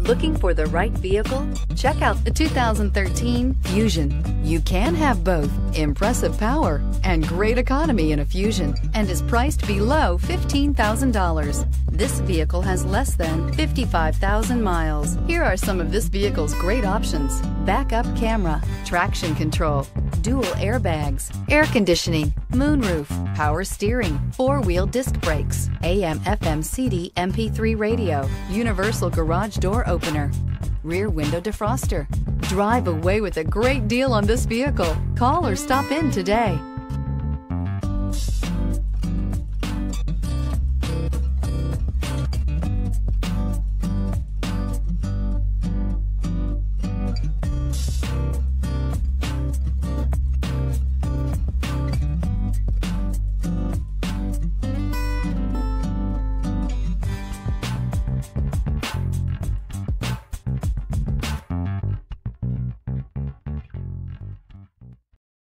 Looking for the right vehicle? Check out the 2013 Fusion. You can have both impressive power and great economy in a Fusion, and is priced below $15,000. This vehicle has less than 55,000 miles. Here are some of this vehicle's great options: backup camera, traction control, dual airbags, air conditioning, moonroof, power steering, four-wheel disc brakes, AM/FM CD MP3 radio, universal garage door opener, rear window defroster. Drive away with a great deal on this vehicle. Call or stop in today.